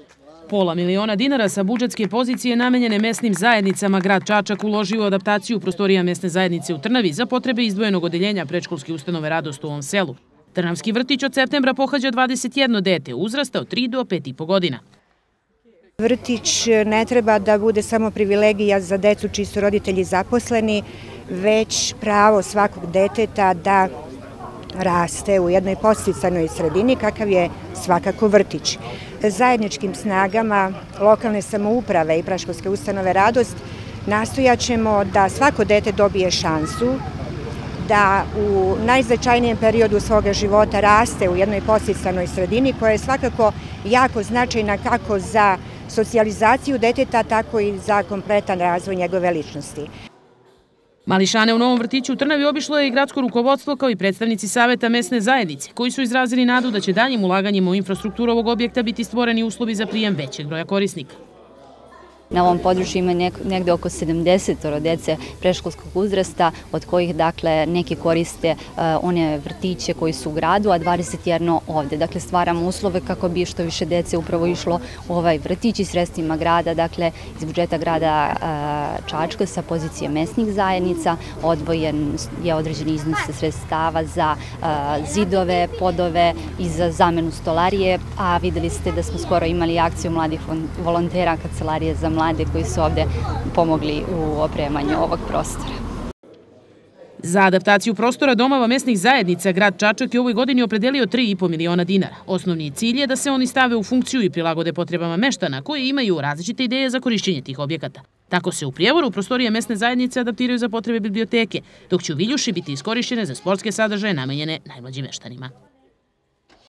500 dinara sa budžetske pozicije namenjene mesnim zajednicama grad Čačak uložio u adaptaciju prostorija mesne zajednice u Trnavi za potrebe izdvojenog odeljenja predškolske ustanove Radost u ovom selu. Trnavski vrtić od septembra pohađa 21 dete uzrasta od 3 do 5,5 godina. Vrtić ne treba da bude samo privilegija za decu čiji su roditelji zaposleni, već pravo svakog deteta da raste u jednoj podsticajnoj sredini kakav je svakako vrtić. Zajedničkim snagama lokalne samouprave i predškolske ustanove Radost nastojaćemo da svako dete dobije šansu da u najznačajnijem periodu svoga života raste u jednoj podsticajnoj sredini koja je svakako jako značajna kako za socijalizaciju deteta, tako i za kompletan razvoj njegove ličnosti. Mališane u novom vrtiću u Trnavi obišlo je i gradsko rukovodstvo kao i predstavnici Saveta mesne zajednice, koji su izrazili nadu da će daljim ulaganjima u infrastrukturu ovog objekta biti stvoreni uslovi za prijem većeg broja korisnika. Na ovom području ima negde oko 70 dece predškolskog uzrasta, od kojih dakle neki koriste one vrtiće koji su u gradu, a 21 ovde. Dakle, stvaramo uslove kako bi što više dece upravo išlo u ovaj vrtić i sredstvima grada, dakle iz budžeta grada Čačka sa pozicije mesnih zajednica. Odvojen je određeni iznos sredstava za zidove, podove i za zamenu stolarije, a videli ste da smo skoro imali akciju mladih volontera Kancelarije za mlade koji su ovde pomogli u opremanju ovog prostora. Za adaptaciju prostora domova mesnih zajednica grad Čačak je u ovoj godini opredelio 3,5 miliona dinara. Osnovni cilj je da se oni stave u funkciju i prilagode potrebama meštana koji imaju različite ideje za korišćenje tih objekata. Tako se u Prijevoru prostorije mesne zajednice adaptiraju za potrebe biblioteke, dok će u Viljuši biti iskorišćene za sportske sadržaje namenjene najmlađim meštanima.